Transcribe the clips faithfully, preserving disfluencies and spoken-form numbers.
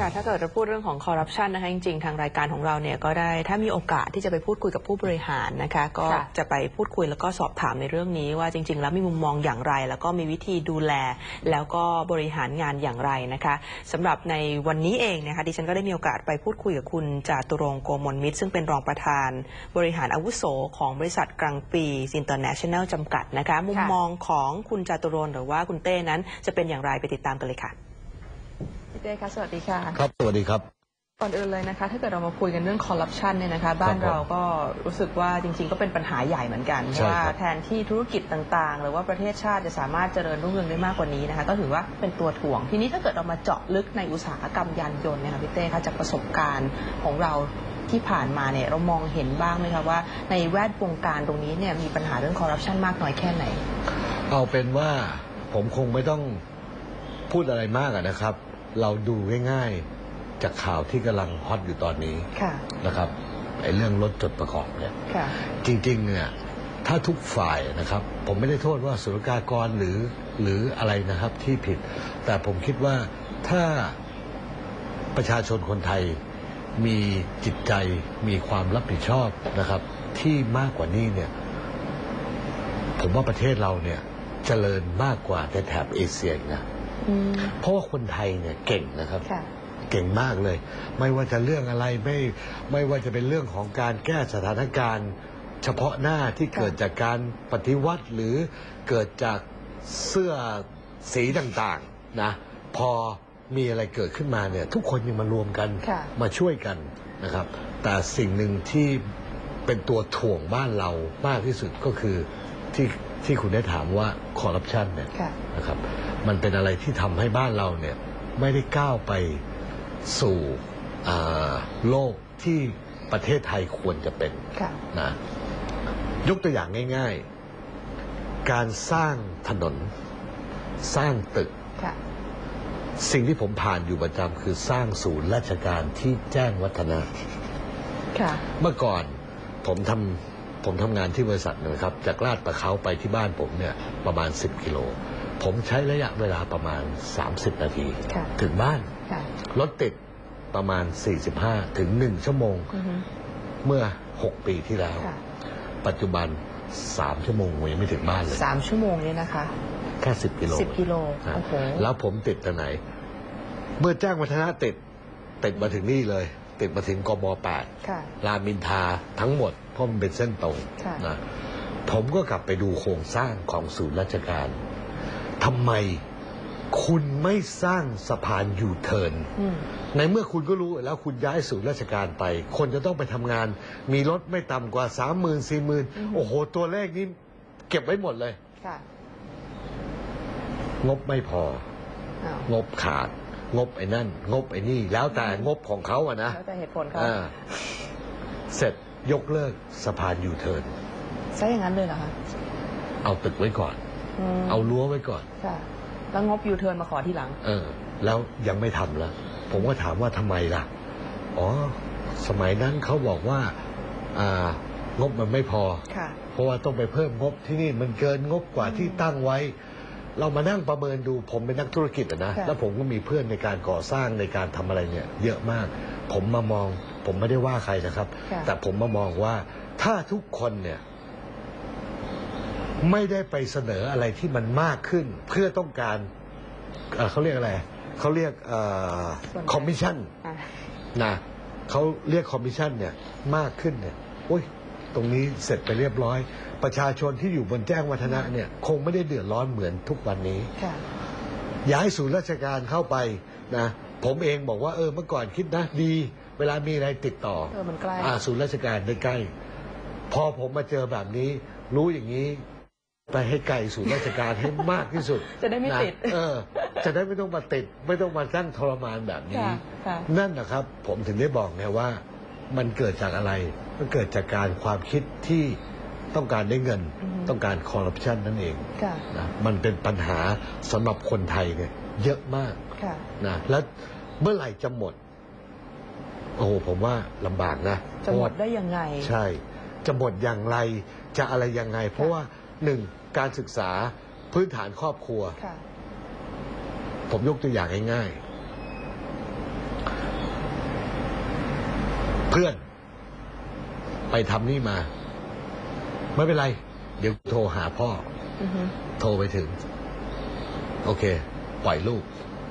ค่ะถ้าเกิดเราพูดเรื่องของคอร์รัปชันนะคะจริงๆทางรายการของเราเนี่ยก็ได้ถ้ามีโอกาสที่จะไปพูดคุยกับผู้บริหารนะคะก็จะไปพูดคุยแล้วก็สอบถามในเรื่องนี้ว่าจริงๆแล้วมีมุมมองอย่างไรแล้วก็มีวิธีดูแลแล้วก็บริหารงานอย่างไรนะคะสำหรับในวันนี้เองนะคะดิฉันก็ได้มีโอกาสไปพูดคุยกับคุณจาตุรงค์ โกมลมิตรซึ่งเป็นรองประธานบริหารอาวุโสของบริษัทกรังปีอินเตอร์เนชั่นแนลจำกัดนะคะมุมมองของคุณจาตุรงค์หรือว่าคุณเต้นั้นจะเป็นอย่างไรไปติดตามกันเลยค่ะพี่เต้คะสวัสดีค่ะครับสวัสดีครับก่อนอื่นเลยนะคะถ้าเกิดเรามาคุยกันเรื่องคอร์รัปชันเนี่ยนะคะบ้านเราก็รู้สึกว่าจริงๆก็เป็นปัญหาใหญ่เหมือนกันว่าแทนที่ธุรกิจต่างๆหรือว่าประเทศชาติจะสามารถเจริญรุ่งเรืองได้มากกว่านี้นะคะก็ถือว่าเป็นตัวถ่วงทีนี้ถ้าเกิดเรามาเจาะลึกในอุตสาหกรรมยานยนต์นะคะพี่เต้คะจากประสบการณ์ของเราที่ผ่านมาเนี่ยเรามองเห็นบ้างไหมคะว่าในแวดวงการตรงนี้เนี่ยมีปัญหาเรื่องคอร์รัปชันมากน้อยแค่ไหนเอาเป็นว่าผมคงไม่ต้องพูดอะไรมากนะครับเราดูง่ายๆจากข่าวที่กำลังฮอตอยู่ตอนนี้นะครับไอ้เรื่องรถจดประกอบเนี่ยจริงๆเนี่ยถ้าทุกฝ่ายนะครับผมไม่ได้โทษว่าศุลกากรหรือหรืออะไรนะครับที่ผิดแต่ผมคิดว่าถ้าประชาชนคนไทยมีจิตใจมีความรับผิดชอบนะครับที่มากกว่านี้เนี่ยผมว่าประเทศเราเนี่ยเจริญมากกว่าในแถบเอเชียนะเพราะว่าคนไทยเนี่ยเก่งนะครับเก่งมากเลยไม่ว่าจะเรื่องอะไรไม่ไม่ว่าจะเป็นเรื่องของการแก้สถานการณ์เฉพาะหน้าที่เกิดจากการปฏิวัติหรือเกิดจากเสื้อสีต่างๆนะพอมีอะไรเกิดขึ้นมาเนี่ยทุกคนยังมารวมกันมาช่วยกันนะครับแต่สิ่งหนึ่งที่เป็นตัวถ่วงบ้านเรามากที่สุดก็คือที่ที่คุณได้ถามว่าคอร์รัปชันเนี่ยนะครับมันเป็นอะไรที่ทำให้บ้านเราเนี่ยไม่ได้ก้าวไปสู่โลกที่ประเทศไทยควรจะเป็นนะยกตัวอย่างง่ายๆการสร้างถนนสร้างตึกสิ่งที่ผมผ่านอยู่ประจำคือสร้างศูนย์ราชการที่แจ้งวัฒนะเมื่อก่อนผมทำผมทำงานที่บริษัทนะครับจากลาดประเขาไปที่บ้านผมเนี่ยประมาณสิบกิโลผมใช้ระยะเวลาประมาณสามสิบนาทีถึงบ้านรถติดประมาณสี่สิบห้าถึงหนึ่งชั่วโมงเมื่อหกปีที่แล้วปัจจุบันสามชั่วโมงยังไม่ถึงบ้านเลยสามชั่วโมงเนี่ยนะคะแค่สิบกิโลสิบกิโลแล้วผมติดที่ไหนเมื่อแจ้งวัฒนะติดติดมาถึงนี่เลยติดมาถึงกม.แปดรามอินทราทั้งหมดเพราะมันเป็นเส้นตรงนะผมก็กลับไปดูโครงสร้างของศูนย์ราชการทำไมคุณไม่สร้างสะพานยูเทิร์นในเมื่อคุณก็รู้แล้วคุณย้ายศูนย์ราชการไปคนจะต้องไปทำงานมีรถไม่ต่ำกว่าสามหมื่นสี่หมื่นโอ้โหตัวเลขนี้เก็บไว้หมดเลยงบไม่พองบขาดงบไอ้นั่นงบไอ้นี่แล้วแต่งบของเขาอะนะแล้วแต่เหตุผลเขาเสร็จยกเลิกสะพานยูเทิร์นใช่อย่างนั้นเลยเหรอคะเอาตึกไว้ก่อนเอารั้วไว้ก่อนแล้วงบยูเทิร์นมาขอทีหลังเออแล้วยังไม่ทำแล้วผมก็ถามว่าทำไมล่ะอ๋อสมัยนั้นเขาบอกว่าอ่างบมันไม่พอเพราะว่าต้องไปเพิ่มงบที่นี่มันเกินงบกว่าที่ตั้งไว้เรามานั่งประเมินดูผมเป็นนักธุรกิจนะแล้วผมก็มีเพื่อนในการก่อสร้างในการทำอะไรเนี่ยเยอะมากผมมามองผมไม่ได้ว่าใครนะครับแต่ผมมามองว่าถ้าทุกคนเนี่ยไม่ได้ไปเสนออะไรที่มันมากขึ้นเพื่อต้องการเขาเรียกอะไรเขาเรียกคอมมิชชั่นนะเขาเรียกคอมมิชชั่นเนี่ยมากขึ้นเนี่ยโอ้ยตรงนี้เสร็จไปเรียบร้อยประชาชนที่อยู่บนแจ้งวัฒนะเนี่ยคงไม่ได้เดือดร้อนเหมือนทุกวันนี้ย้ายศูนย์ราชการเข้าไปนะผมเองบอกว่าเออเมื่อก่อนคิดนะดีเวลามีอะไรติดต่อเออมันใกล้ศูนย์ราชการได้ใกล้พอผมมาเจอแบบนี้รู้อย่างนี้ไปให้ไกลศูนย์ราชการให้มากที่สุดจะได้ไม่ติดเออจะได้ไม่ต้องมาติดไม่ต้องมาตั้งทรมานแบบนี้นั่นนะครับผมถึงได้บอกไงว่ามันเกิดจากอะไรมันเกิดจากการความคิดที่ต้องการได้เงินต้องการคอร์รัปชันนั่นเองนะมันเป็นปัญหาสำหรับคนไทยเนี่ยเยอะมากนะแล้วเมื่อไหร่จะหมดโอ้โหผมว่าลำบากนะจะหมดได้ยังไงใช่จะหมดอย่างไรจะอะไรยังไงเพราะว่าหนึ่งการศึกษาพื้นฐานครอบครัวผมยกตัวอย่างง่ายๆพื่อนไปทำนี่มาไม่เป็นไรเดี๋ยวโทรหาพ่อ uh-huh. โทรไปถึงโอเคปล่อยลูก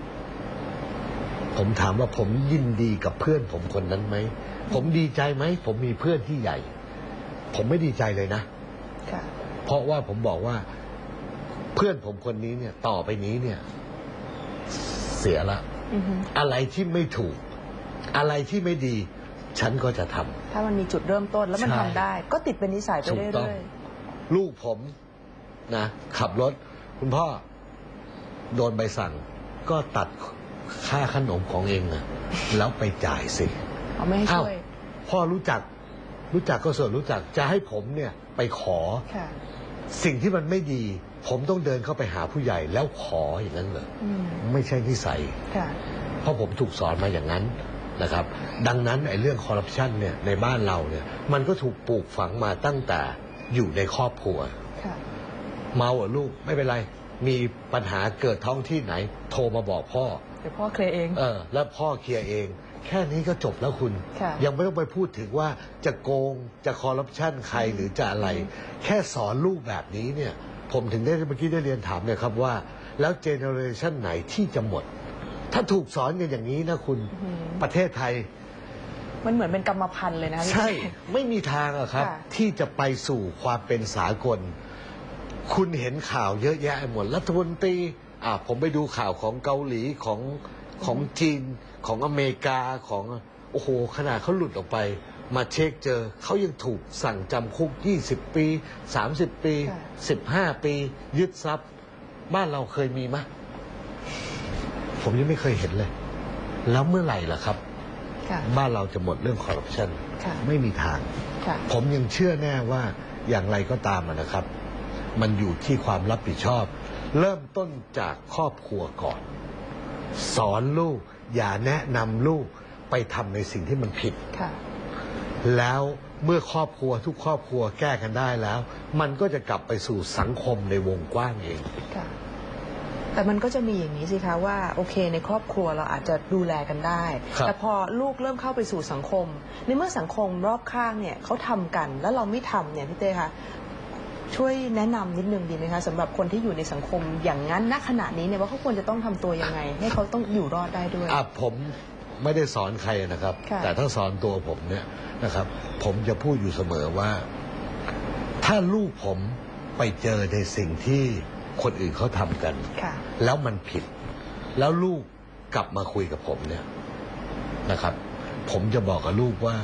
ผมถามว่าผมยินดีกับเพื่อนผมคนนั้นไหม uh-huh. ผมดีใจไหมผมมีเพื่อนที่ใหญ่ ผมไม่ดีใจเลยนะ uh-huh. เพราะว่าผมบอกว่าเพื่อนผมคนนี้เนี่ยต่อไปนี้เนี่ยเสียละ uh-huh. อะไรที่ไม่ถูกอะไรที่ไม่ดีฉันก็จะทำถ้ามันมีจุดเริ่มต้นแล้วมันทำได้ก็ติดเป็นนิสัยไปเรื่อยๆลูกผมนะขับรถคุณพ่อโดนใบสั่งก็ตัดค่าขนมของเองนะแล้วไปจ่ายสิเอาไม่ให้ช่วยพ่อรู้จักรู้จักก็ส่วนรู้จักจะให้ผมเนี่ยไปขอสิ่งที่มันไม่ดีผมต้องเดินเข้าไปหาผู้ใหญ่แล้วขออย่างนั้นเหรอไม่ใช่นิสัยเพราะผมถูกสอนมาอย่างนั้นนะครับดังนั้นไอ้เรื่องคอร์รัปชันเนี่ยในบ้านเราเนี่ยมันก็ถูกปลูกฝังมาตั้งแต่อยู่ในครอบครัวเมาเหรอลูกไม่เป็นไรมีปัญหาเกิดท้องที่ไหนโทรมาบอกพ่อเดี๋ยวพ่อเคลียร์เองเออแล้วพ่อเคลียร์เองแค่นี้ก็จบแล้วคุณยังไม่ต้องไปพูดถึงว่าจะโกงจะคอร์รัปชันใครหรือจะอะไรแค่สอนลูกแบบนี้เนี่ยผมถึงได้เมื่อกี้ได้เรียนถามเนี่ยครับว่าแล้วเจเนอเรชันไหนที่จะหมดถ้าถูกสอนกันอย่างนี้นะคุณประเทศไทยมันเหมือนเป็นกรรมพันธุ์เลยนะใช่ไม่มีทางอะครับที่จะไปสู่ความเป็นสากลคุณเห็นข่าวเยอะแยะหมดรัฐมนตรีอ่าผมไปดูข่าวของเกาหลีของของจีนของอเมริกาของโอ้โหขนาดเขาหลุดออกไปมาเช็คเจอเขายังถูกสั่งจำคุกยี่สิบปีสามสิบปีสิบห้าปียึดทรัพย์บ้านเราเคยมีมั้ยผมยังไม่เคยเห็นเลยแล้วเมื่อไหร่ล่ะครับบ้านเราจะหมดเรื่องคอร์รัปชันไม่มีทางผมยังเชื่อแน่ว่าอย่างไรก็ตามนะครับมันอยู่ที่ความรับผิดชอบเริ่มต้นจากครอบครัวก่อนสอนลูกอย่าแนะนำลูกไปทำในสิ่งที่มันผิดแล้วเมื่อครอบครัวทุกครอบครัวแก้กันได้แล้วมันก็จะกลับไปสู่สังคมในวงกว้างเองแต่มันก็จะมีอย่างนี้สิคะว่าโอเคในครอบครัวเราอาจจะดูแลกันได้แต่พอลูกเริ่มเข้าไปสู่สังคมในเมื่อสังคมรอบข้างเนี่ยเขาทำกันแล้วเราไม่ทำเนี่ยพี่เต้คะช่วยแนะนำนิดนึงดีไหมคะสำหรับคนที่อยู่ในสังคมอย่างนั้นณขณะนี้เนี่ยว่าเขาควรจะต้องทำตัวยังไงให้เขาต้องอยู่รอดได้ด้วยอ่ะผมไม่ได้สอนใครนะครับแต่ถ้าสอนตัวผมเนี่ยนะครับผมจะพูดอยู่เสมอว่าถ้าลูกผมไปเจอในสิ่งที่คนอื่นเขาทำกันแล้วมันผิดแล้วลูกกลับมาคุยกับผมเนี่ยนะครับผมจะบอกกับลูกว่า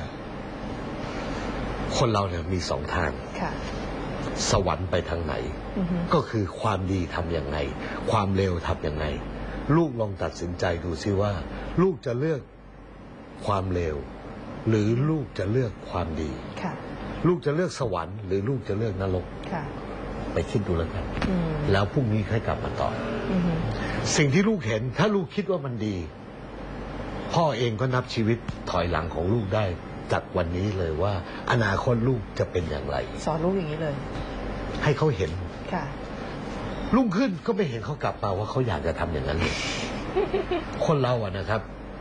คนเราเนี่ยมีสองทางสวรรค์ไปทางไหนก็คือความดีทำอย่างไงความเลวทำอย่างไงลูกลองตัดสินใจดูซิว่าลูกจะเลือกความเลวหรือลูกจะเลือกความดีลูกจะเลือกสวรรค์หรือลูกจะเลือกนรกไปคิดดูแล้วกันแล้วพรุ่งนี้ค่อยกลับมาต่อสิ่งที่ลูกเห็นถ้าลูกคิดว่ามันดีพ่อเองก็นับชีวิตถอยหลังของลูกได้จากวันนี้เลยว่าอนาคตลูกจะเป็นอย่างไรสอนลูกอย่างนี้เลยให้เขาเห็นรุ่งขึ้นก็ไม่เห็นเขากลับมาว่าเขาอยากจะทำอย่างนั้นเลยคนเราอะนะครับ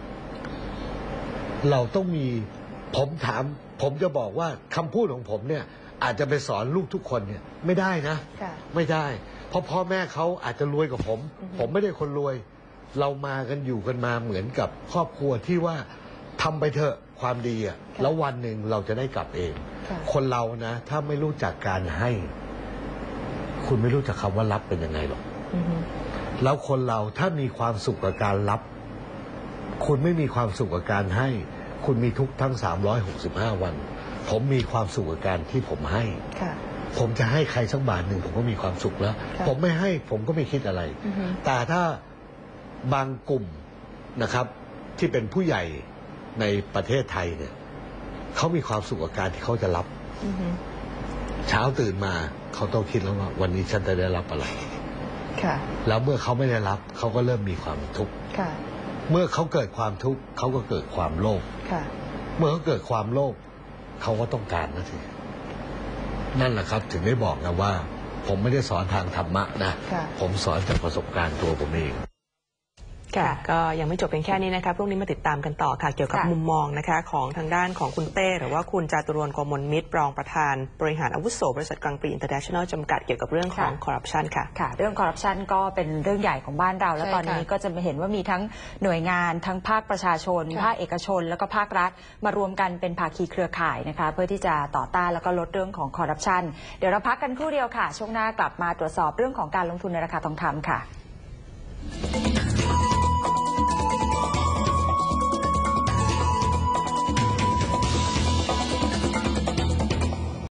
เราต้องมีผมถามผมจะบอกว่าคำพูดของผมเนี่ยอาจจะไปสอนลูกทุกคนเนี่ยไม่ได้นะไม่ได้เพราะพ่อแม่เขาอาจจะรวยกว่าผมผมไม่ได้คนรวยเรามากันอยู่กันมาเหมือนกับครอบครัวที่ว่าทำไปเถอะความดีอ่ะแล้ววันหนึ่งเราจะได้กลับเองคนเรานะถ้าไม่รู้จักการให้คุณไม่รู้จักคำว่ารับเป็นยังไงหรอกแล้วคนเราถ้ามีความสุขกับการรับคุณไม่มีความสุขกับการให้คุณมีทุกทั้งสามร้อยหกสิบห้าวันผมมีความสุขกับการที่ผมให้ผมจะให้ใครสักบาทหนึ่งผมก็มีความสุขแล้วผมไม่ให้ผมก็ไม่คิดอะไรแต่ถ้าบางกลุ่มนะครับที่เป็นผู้ใหญ่ในประเทศไทยเนี่ยเขามีความสุขกับการที่เขาจะรับเช้าตื่นมาเขาต้องคิดแล้วว่าวันนี้ฉันจะได้รับอะไรแล้วเมื่อเขาไม่ได้รับเขาก็เริ่มมีความทุกข์เมื่อเขาเกิดความทุกข์เขาก็เกิดความโลภเมื่อเขาเกิดความโลภเขาก็ต้องการนะทีนั่นแหละครับถึงได้บอกนะว่าผมไม่ได้สอนทางธรรมะนะผมสอนจากประสบการณ์ตัวผมเองค่ะก็ยังไม่จบเพียงแค่นี้นะคะพรุ่งนี้มาติดตามกันต่อค่ะเกี่ยวกับมุมมองนะคะของทางด้านของคุณเต้หรือว่าคุณจาตุรนต์ โกมลมิตรรองประธานบริหารอาวุโสบริษัทกลางปรีอินเตอร์เนชั่นแนลจำกัดเกี่ยวกับเรื่องของคอร์รัปชันค่ะค่ะเรื่องคอร์รัปชันก็เป็นเรื่องใหญ่ของบ้านเราแล้วตอนนี้ก็จะเห็นว่ามีทั้งหน่วยงานทั้งภาคประชาชนภาคเอกชนแล้วก็ภาครัฐมารวมกันเป็นภาคีเครือข่ายนะคะเพื่อที่จะต่อต้านแล้วก็ลดเรื่องของคอร์รัปชันเดี๋ยวเราพักกันครู่เดียวค่ะช่วงหน้ากลับมาตรวจสอบเรื่องของการลงทุนในราคาทองคำค่ะ